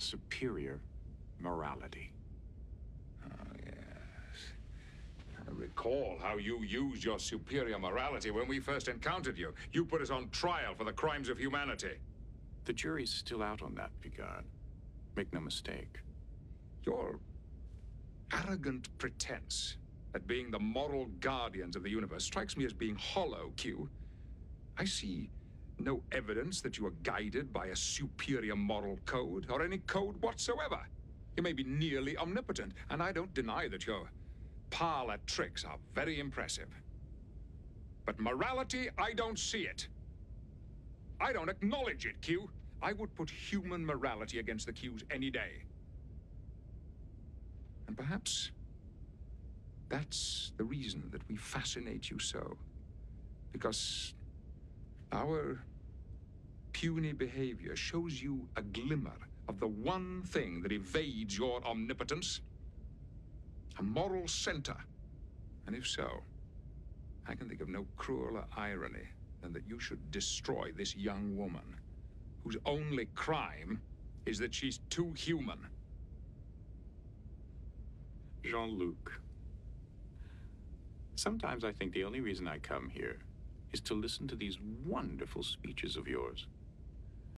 superior morality. Oh, yes. I recall how you used your superior morality when we first encountered you. You put us on trial for the crimes of humanity. The jury's still out on that, Picard. Make no mistake. Your arrogant pretense at being the moral guardians of the universe strikes me as being hollow, Q. I see no evidence that you are guided by a superior moral code, or any code whatsoever. You may be nearly omnipotent, and I don't deny that your parlor tricks are very impressive. But morality, I don't see it. I don't acknowledge it, Q. I would put human morality against the Q's any day. And perhaps that's the reason that we fascinate you so. Because our puny behavior shows you a glimmer of the one thing that evades your omnipotence. A moral center. And if so, I can think of no crueler irony than that you should destroy this young woman, whose only crime is that she's too human. Jean-Luc, sometimes I think the only reason I come here is to listen to these wonderful speeches of yours.